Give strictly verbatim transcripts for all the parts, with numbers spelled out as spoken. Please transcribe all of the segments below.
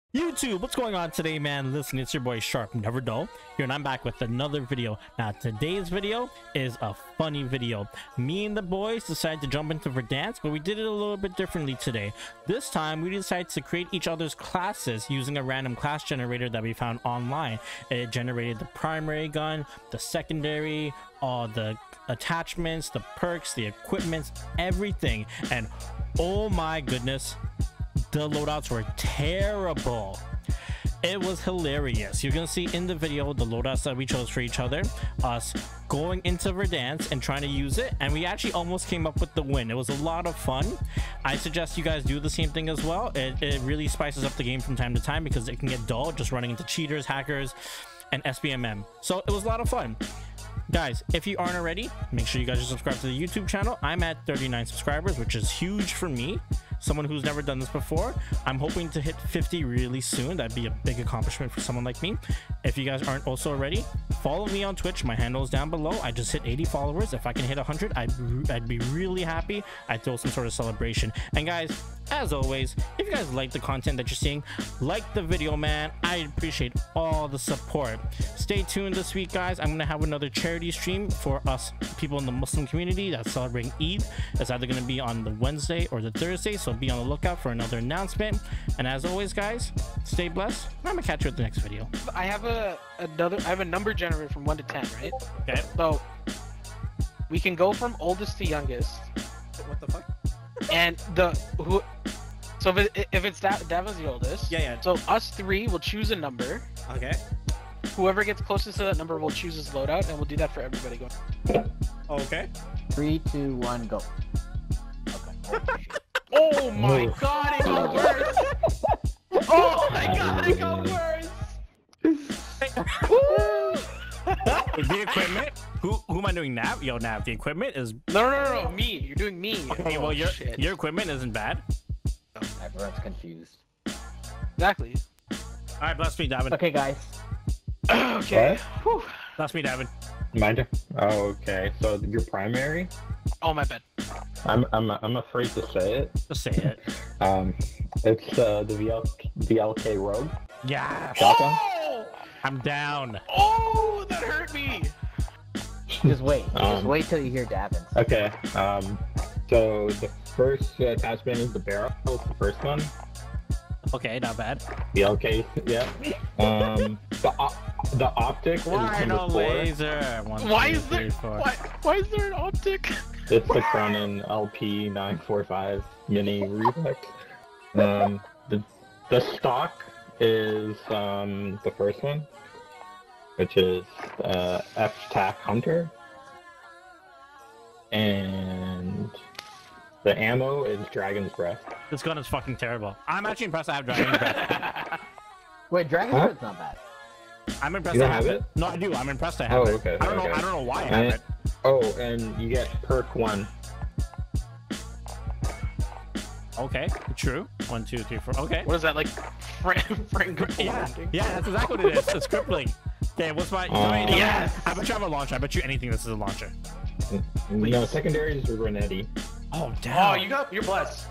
YouTube, what's going on today, man? Listen, it's your boy Sharp Never Dull here, and I'm back with another video. Now, today's video is a funny video. Me and the boys decided to jump into Verdansk, but we did it a little bit differently today. This time, we decided to create each other's classes using a random class generator that we found online. It generated the primary gun, the secondary, all the attachments, the perks, the equipments, everything. And oh my goodness, the loadouts were terrible. It was hilarious. You're gonna see in the video the loadouts that we chose for each other, us going into Verdansk and trying to use it, and we actually almost came up with the win. It was a lot of fun. I suggest you guys do the same thing as well. It, it really spices up the game from time to time because it can get dull just running into cheaters, hackers, and S B M M. So it was a lot of fun. Guys, if you aren't already, make sure you guys are subscribed to the YouTube channel. I'm at thirty-nine subscribers, which is huge for me, someone who's never done this before. I'm hoping to hit fifty really soon. That'd be a big accomplishment for someone like me. If you guys aren't also already, follow me on Twitch. My handle is down below. I just hit eighty followers. If I can hit one hundred, I'd, I'd be really happy. I'd throw some sort of celebration. And guys, as always, if you guys like the content that you're seeing, like the video, man. I appreciate all the support. Stay tuned this week, guys. I'm gonna have another charity stream for us people in the Muslim community that's celebrating Eid. It's either going to be on the Wednesday or the Thursday, so be on the lookout for another announcement. And as always, guys, stay blessed. I'm gonna catch you at the next video. I have a another I have a number generator from one to ten, right? Okay. So we can go from oldest to youngest. What the fuck? And the who so if, it, if it's that Devin's the oldest, Yeah, yeah. so us three will choose a number. Okay. Whoever gets closest to that number will choose his loadout, and we'll do that for everybody going. Okay. Three, two, one, go. Okay. Oh my god, it got worse! Oh my god, it got worse! The equipment, who who am I doing? Nav? Yo, Nav, the equipment is No, no, no, no, me. You're doing me. okay. Oh, Well, your shit. your equipment isn't bad. Everyone's confused. Exactly. All right, bless me, David. Okay, guys. Okay. Whew. Bless me, David. My turn. Oh, okay. So your primary? Oh, my bad. I'm I'm I'm afraid to say it. Just say it. Um, it's uh, the V L V L K Rogue Yeah, shotgun. Oh! I'm down. Oh, that hurt me. Just wait. Just Um, wait till you hear Davin. Okay. Um, so the first uh, attachment is the barrel. It's the first one. Okay, not bad. V L K. Yeah. Um, the op the optic Why is no number four. laser? One, Why two, is there three, four. why, why is there an optic? It's the Cronin L P nine forty-five Mini Reflex. Um, the the stock is um the first one, which is uh F TAC Hunter, and the ammo is Dragon's Breath. This gun is fucking terrible. I'm actually impressed I have Dragon's Breath. Wait, Dragon's Huh? Breath's not bad. I'm impressed You I don't have have it. it? No, I do. I'm impressed I have Oh, it. okay, I don't know. okay. I don't know why I have And- it. Oh, and you get perk one. Okay, true. One, two, three, four. Okay. What is that, like Frank Frank Yeah, yeah, that's exactly what it is. It's crippling. Okay, what's my? Uh, wait, Yes! I bet you have a launcher. I bet you anything this is a launcher. No, secondary is Renetti. Oh damn. Oh, you got you're blessed.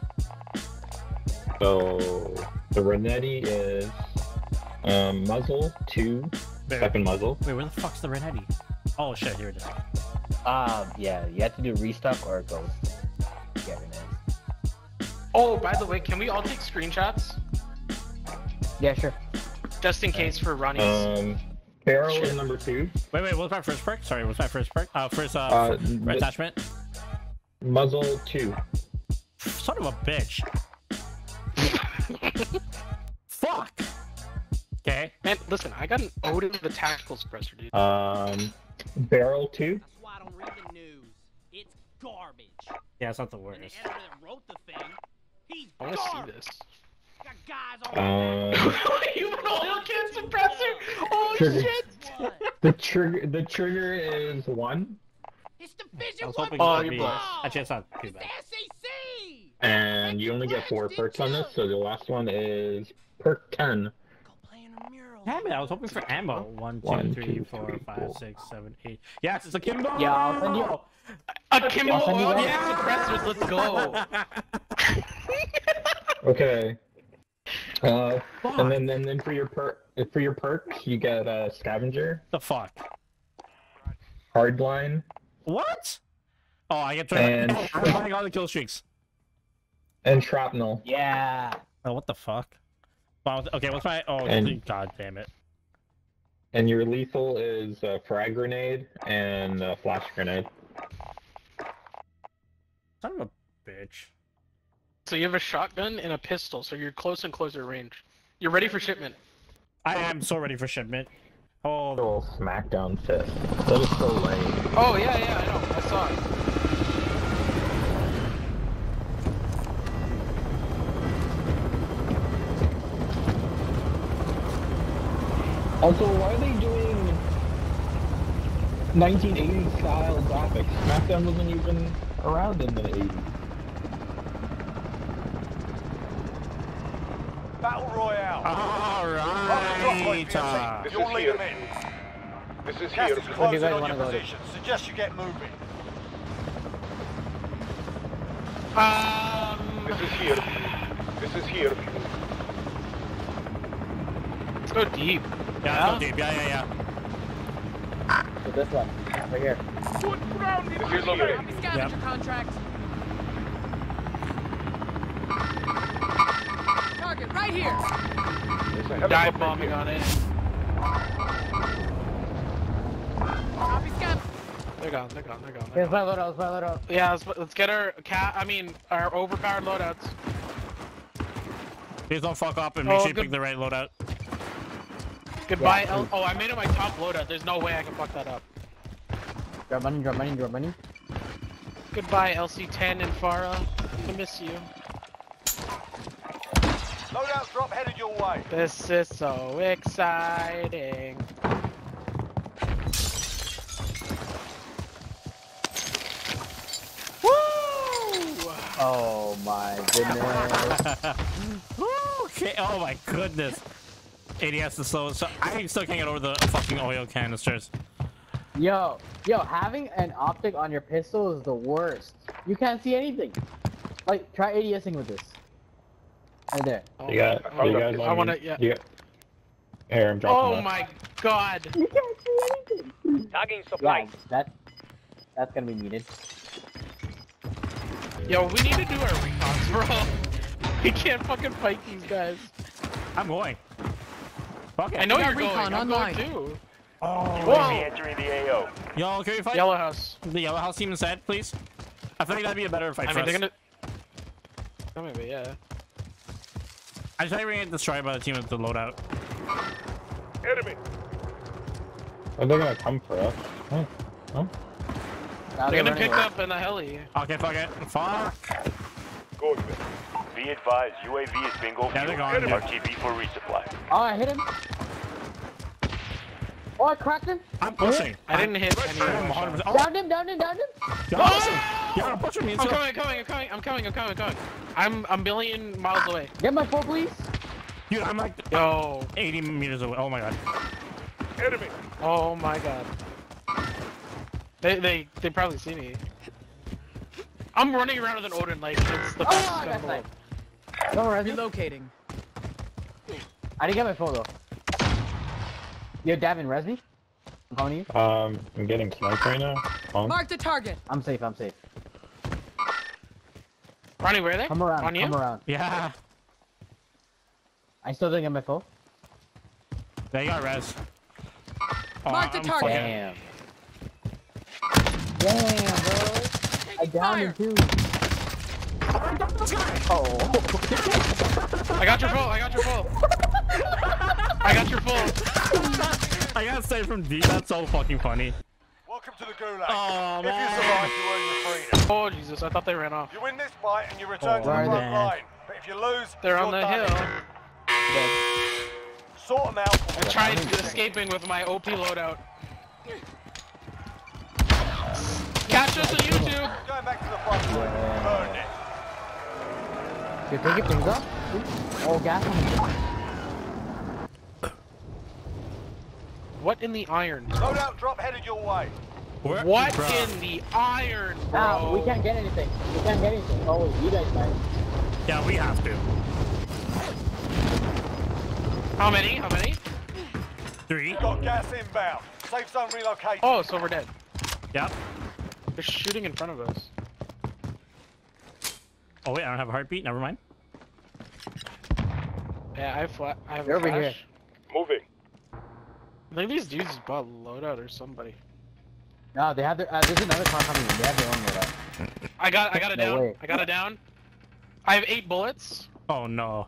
So the Renetti is um, muzzle two, Wait, second muzzle. wait, where the fuck's the Renetti? Oh shit, here it is. Um, yeah, you have to do restock or go get it in. Oh, by the way, can we all take screenshots Yeah, sure. just in case for Ronnie's? Um, barrel Shit. is number two. Wait, wait, what's my first perk? Sorry, what's my first perk? Uh, first uh, Uh, f- the- attachment. Muzzle two. Son of a bitch. Fuck. Okay. Man, listen, I got an Odin with a tactical suppressor, dude. Um, barrel two. That's why I don't read the news. It's garbage. Yeah, it's not the And the worst. editor that wrote the thing, he's I want to see garbage. this. Got guys all Um, You have an oil can suppressor? Oh Trigger. shit! What? the trigger. The trigger is one, It's Division I was One hoping Oh, it would you're be. blessed. Actually, it's not too It's the bad. S E C. and you only get four perks on this. So the last one is perk ten. Go play in a mural. Damn it, I was hoping for ammo. One, two, One, three, two, four, three, five, four. six, seven, eight. Yes, it's a Kimbo! Yeah, I'll send you- A Kimbo I'll send you oil one. can suppressors, let's go! Okay. Uh, and then, and then for your per for your perks, you get a uh, scavenger, The fuck? hardline, What? Oh, I get to. And- I'm buying all the kill streaks. and shrapnel. Yeah. Oh, what the fuck? Wow, okay, what's my? Oh, And- god damn it! And your lethal is a frag grenade and a flash grenade. Son of a bitch. So you have a shotgun and a pistol, so you're close and closer range. You're ready for shipment. I am so ready for shipment. Oh, Little smackdown fist. That is so lame. Oh yeah, yeah, I know. I saw it. Also, why are they doing nineteen eighties style graphics? SmackDown wasn't even around in the eighties. Battle Royale. all Drop point right. uh, P F C. You'll lead them in. This is Gas here. is Where do you closing guys on wanna your go to? position. Suggest you get moving. Um, This is here. This is here. let's go deep. Yeah, let's go deep. Yeah, yeah, yeah. So this one, right here. This is here. Scavenger contract. Target right here. There's a helicopter Dive bombing here. on it. Copy scav. They're gone. They're gone. They're gone. They're Here's gone. my loadout, here's my loadout. Yeah, let's, let's get our cat. I mean, our overpowered loadouts. Please don't fuck up and make Oh, sure you good. pick the right loadout. Goodbye. Yeah. L oh, I made it my top loadout. There's no way I can fuck that up. Drop money, drop money, drop money. Goodbye, L C ten and Farah. I miss you. Loadout drop headed your way. This is so exciting. Woo! Oh my goodness. Okay. Oh my goodness. A D S is slow. So I still can't get over the fucking oil canisters. Yo, yo, having an optic on your pistol is the worst. You can't see anything. Like, try ADSing with this. Right there. You got, Oh, you guys I want wanna- me- yeah. you got- Here, I'm dropping Oh that. my god. You can't see anything. Tagging Yeah, supply. that, that's gonna be needed. Yo, we need to do our recons, bro. We can't fucking fight these guys. I'm going. Fuck it. I know We got you're going. recon I'm online. going too. Oh. Whoa. Entering the A O. Yo, can we fight Yellow House. the yellow house team instead, please? I feel like that'd be a better fight I for mean, they're us. gonna. Oh, maybe, yeah. I just think we're gonna get destroyed by the team with the loadout. Enemy. Are they gonna come for us? Huh? Huh? Now They're gonna running pick away. up in the heli. Okay, fuck it. Fuck. Go with it. Be advised, U A V is bingo. Yeah, they're gone, dude. R T B for resupply. Oh, I hit him. Oh, I cracked him. I'm pushing. I didn't hit any of I'm my one hundred shots. percent. Oh, Downed him, downed him, downed him. you're pushing. You're pushing me. I'm Into coming, I'm coming, I'm coming, I'm coming, I'm coming, I'm coming. I'm a million miles away. Get my phone, please. Dude, I'm like Yo. eighty meters away. Oh my god. Enemy. Oh my god. They they they probably see me. I'm running around with an Odin like it's the Oh, best I gun in got the world. sniped. Don't worry. Relocating. I didn't get my phone though. Yo, Davin, res me. I'm calling you. Um, I'm getting sniped right now. On. Mark the target. I'm safe. I'm safe. Ronnie, where are they? Come around. On you? Come around. Yeah. I still didn't get my phone. They got res. Oh, Mark the I'm target. fucking- Damn. Damn, bro. I downed him too. Oh. I got your full, I got your full. I got your full. I gotta say from deep. That's so fucking funny. Welcome to the Gulag. Oh, if you man. survive, you earn your freedom. Oh Jesus, I thought they ran off. You win this fight and you return Oh, to the front man. line. But if you lose, They're you're on the done. hill. Sort them out. I tried escaping with my O P loadout. Catch us on YouTube. Going back to the front line. Earned it. You're taking things up? Oh, gas on him. What in the iron? Loadout drop headed your way. Where- What Bruh. in the iron, bro? Now, we can't get anything. We can't get anything. Oh, wait, you guys might. Yeah, we have to. How many? How many? Three. Got gas inbound. Safe zone relocated. Oh, so we're dead. Yep. They're shooting in front of us. Oh wait, I don't have a heartbeat. Never mind. Yeah, I have flat. I have They're a over flash. here. Moving. I think these dudes just bought loadout or somebody. No, they have their. Uh, there's another car coming. They have their own loadout. I got. I got it No down. way. I got it down. I have eight bullets. Oh no.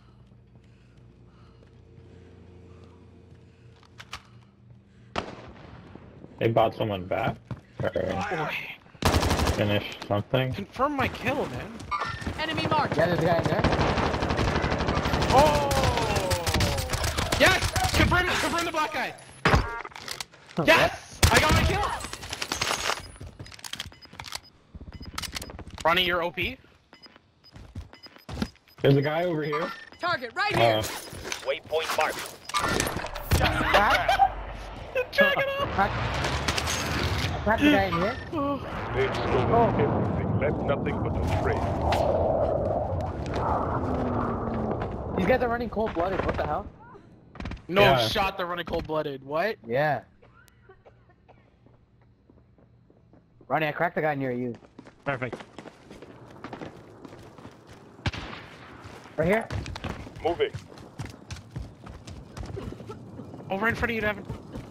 They bought someone back? Or Boy, finished something? confirm my kill, man. Enemy marked. Yeah, there's a guy in there. Oh! Yes! Confirm, confirm the black guy. Yes! I got my kill. Ronnie, you're O P. There's a guy over here. Target right here. Uh, Waypoint marked. Drag it up. Crack. I cracked the guy in here. They've stolen Oh. everything. Left nothing but a trail. These guys are running cold-blooded. What the hell? No Yeah. shot. They're running cold-blooded. What? Yeah. Ronnie, I cracked the guy near you. Perfect. Right here. Moving. Over in front of you, Devin.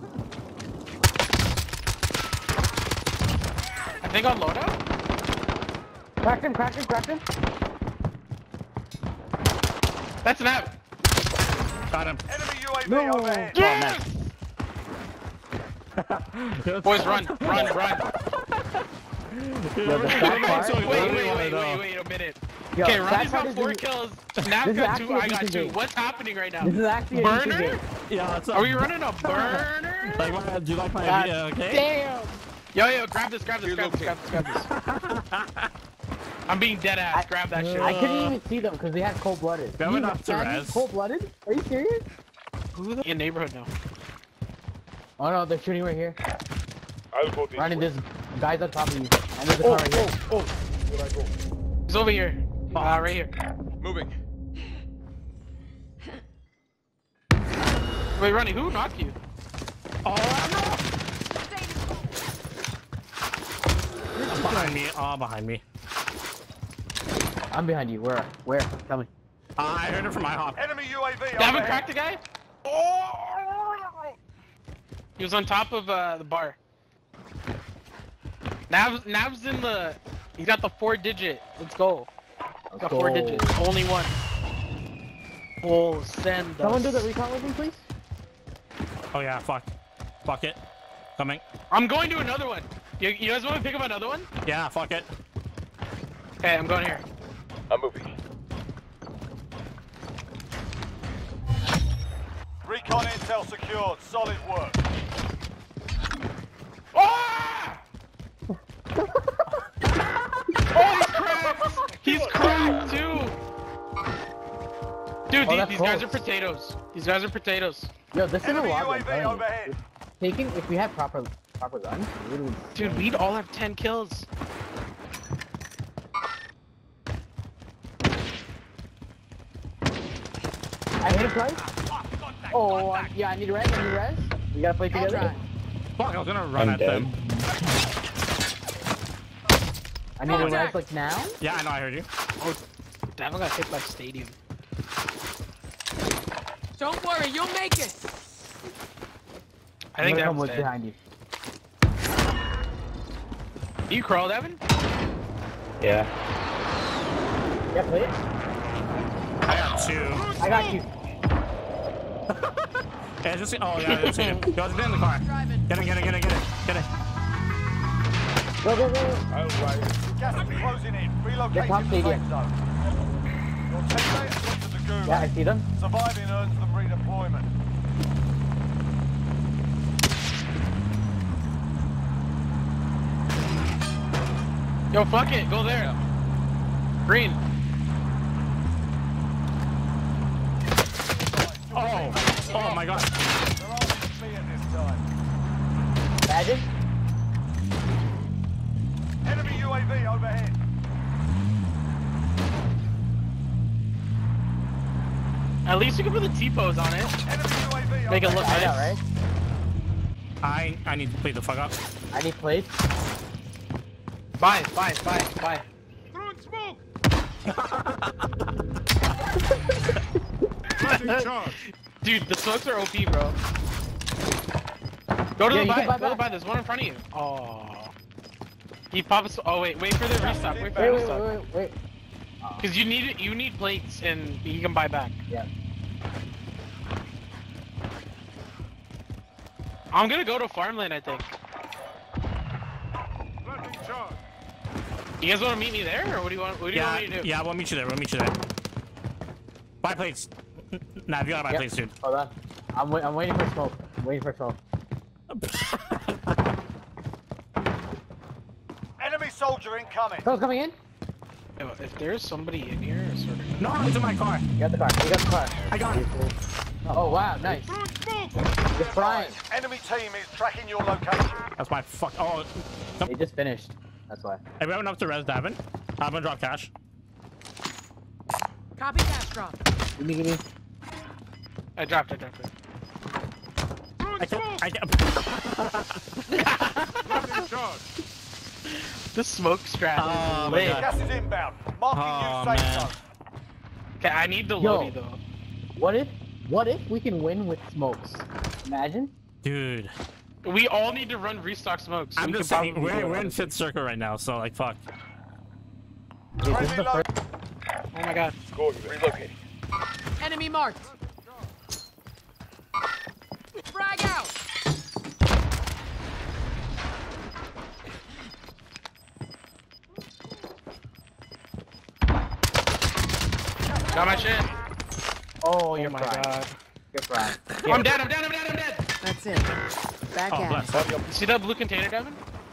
I think on loadout. Cracked him, cracked him, cracked him. That's an out. Got him. Enemy U A V No. overhead. Yes! Boys, run, run, run. Yo, the fat part. Wait, wait, wait, wait, wait, wait a minute. Yo, Okay, that Ronnie's part got is four in- kills. This Nav's is got actually two. a I got decent two. game. What's happening right now? This is actually a decent Burner? game. Yeah, that's Are we running a burner? Like, what, do you like my God idea? Okay. Damn! Yo, yo, grab this, grab this, grab this, grab this, grab this. I'm being dead ass. Grab that shit. I couldn't even see them because they had cold-blooded. That You went up to understand me? res. Cold-blooded? Are you serious? Who the in neighborhood now? Oh no, they're shooting right here. I'll go this Ronnie, way. there's guys on top of you. And there's a Oh, car right here. oh, oh. Where I go? He's over here. Uh, right here. Moving. Wait, Ronnie, who knocked you? Oh, no. Behind me. Oh, behind me. I'm behind you. Where? Where? Tell me. Uh, I heard it from my hop. Enemy U A V Devin overhead. cracked the guy? He was on top of uh, the bar. Nav's, Nav's in the... He got the four digit. Let's go. Let's Got go. four digits. Only one. Oh, send Someone do us. the recon with me, please? Oh yeah, fuck. Fuck it. Coming. I'm going to another one. You, you guys want to pick up another one? Yeah, fuck it. Okay, I'm going here. I'm moving. Recon intel secured. Solid work. Ah! Oh, he's cracked! He's cracked too! Dude, Oh, these, that's these guys are close. potatoes. These guys are potatoes. Yo, this is a Enemy lot. U A I'm V telling you. overhead. Taking, if we had proper, proper guns, we would. Dude, we'd all have ten kills. I hit him twice. Oh, uh, yeah, I need res. I need res. We gotta play I'll together. try. Fuck, I was gonna run I'm at dead. them. I need a res Contact. like now. Yeah, I know, I heard you. Oh, Devin got hit by stadium. Don't worry, you'll make it. I think I'm gonna come Devin's with dead. behind you. You crawl, Devin? Yeah. Yeah, play it. I got two. I got you. Yeah, just oh yeah, I see him. Go, get in the car. Driving. Get it, get it, get it, get it, get it. Go, go, go. I'll ride. Gas is closing in. Get top Relocating the stadium. safe zone. Your teammate has entered the gulag. Yeah, I see them. Surviving earns them redeployment. Yo, fuck it, go there. Green. Oh, oh my god. They're all in at this time. Imagine. Enemy U A V overhead. At least you can put the T-pose on it. Make it look I nice. know, right? I I need to play the fuck up. I need plates. Buy, buy, buy, buy. Throwing smoke! Dude, the smokes are O P, bro. Go to Yeah, the you buy. can buy Go to back. buy. There's one in front of you. Oh. He pops. Oh wait, wait for the restock. Wait for Wait, the wait, restock. wait, wait, wait. Because you need it. You need plates, and you can buy back. Yeah. I'm gonna go to farmland. I think. You guys want to meet me there, or what do you want? What do you Yeah, want me to do? yeah, we'll meet you there. We'll meet you there. Buy plates. Nah, you gotta buy Yep. plates, dude. Hold on. I'm, wait I'm waiting for smoke. I'm waiting for smoke. Enemy soldier incoming. Smoke's coming in. Yo, If there's somebody in here, I swear to God. No, it's in my car. You got the car. You got the car. I got it. Oh wow, nice. You're frying. Enemy team is tracking your location. That's my fuck. Oh, They just finished. That's why. hey, we have enough to res Davin. I'm gonna drop cash. Copy cash drop. Give me, give me. I dropped. I dropped it. I can't. I can't. The smoke strat Oh, is my lit. God. Gas is inbound. Marking Oh, new safe man. zone. Okay, I need the Yo. Lodi though. What if, what if we can win with smokes? Imagine. Dude, We all need to run restock smokes. So I'm we just could saying, probably we're, do we're it. in fifth circle right now, so like, fuck. Dude, this is the Friendly first. Oh my God. Relocating. Enemy marked. Frag out. Got my shit. Oh, Oh you're my frying. God. You're frying. I'm dead. I'm dead. I'm dead. I'm dead. That's it. Back Oh, at bless. it. You see that blue container, Devin?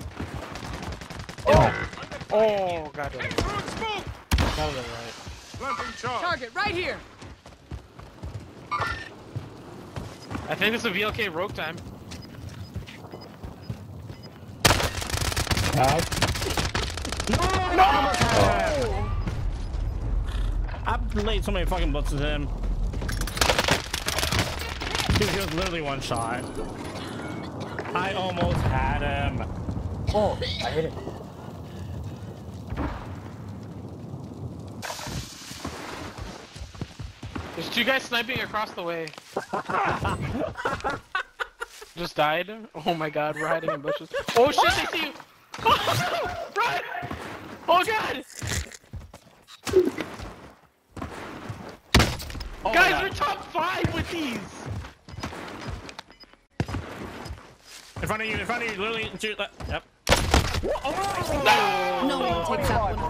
Oh. Oh God. That was right. Target right here. I think it's a V L K rogue time. I've laid so many fucking bullets at him. Dude, he was literally one shot. I almost had him. Oh, I hit it. There's two guys sniping across the way. Just died. Oh my God, we're hiding in bushes. Oh shit, they see you! Run! Oh God! Oh, Guys, God. we're top five with these! In front of you, in front of you, literally. To your left. Yep. No one takes out one